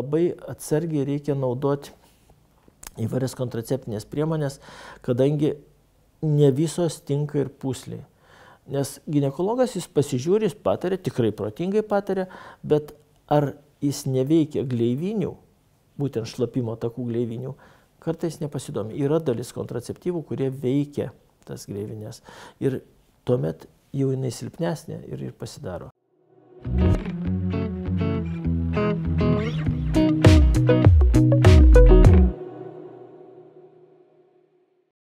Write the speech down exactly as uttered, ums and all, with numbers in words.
labai atsargiai reikia naudoti įvairias kontraceptinės priemonės, kadangi ne visos tinka ir pūsliai. Nes ginekologas jis pasižiūri, jis patarė, tikrai protingai patarė, bet ar jis neveikia gleivinių, būtent šlapimo takų gleivinių, kartais nepasidomi. Yra dalis kontraceptyvų, kurie veikia tas gleivinės. Ir tuomet jau jinai silpnesnė ir, ir pasidaro.